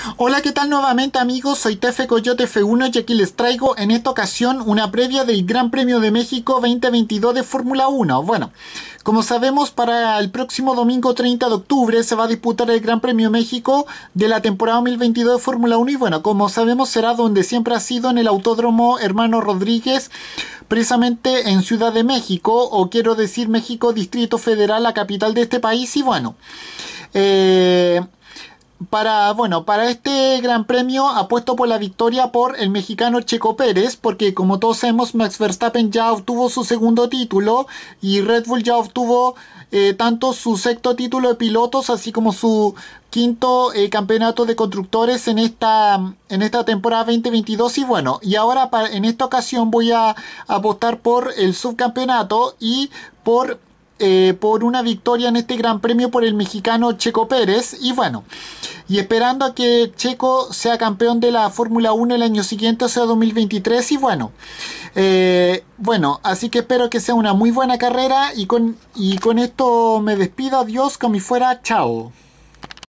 Hola, ¿qué tal nuevamente amigos? Soy Tefe Coyote F1 y aquí les traigo en esta ocasión una previa del Gran Premio de México 2022 de Fórmula 1. Bueno, como sabemos, para el próximo domingo 30 de octubre se va a disputar el Gran Premio México de la temporada 2022 de Fórmula 1 y bueno, como sabemos será donde siempre ha sido en el Autódromo Hermano Rodríguez, precisamente en Ciudad de México, o quiero decir México Distrito Federal, la capital de este país y bueno. Eh, para este gran premio apuesto por la victoria por el mexicano Checo Pérez, porque como todos sabemos Max Verstappen ya obtuvo su segundo título y Red Bull ya obtuvo tanto su sexto título de pilotos así como su quinto campeonato de constructores en esta temporada 2022 y bueno, y ahora en esta ocasión voy a apostar por el subcampeonato y por una victoria en este gran premio por el mexicano Checo Pérez y bueno, y esperando a que Checo sea campeón de la Fórmula 1 el año siguiente, o sea 2023 y bueno, así que espero que sea una muy buena carrera y con esto me despido, adiós, como si fuera, chao.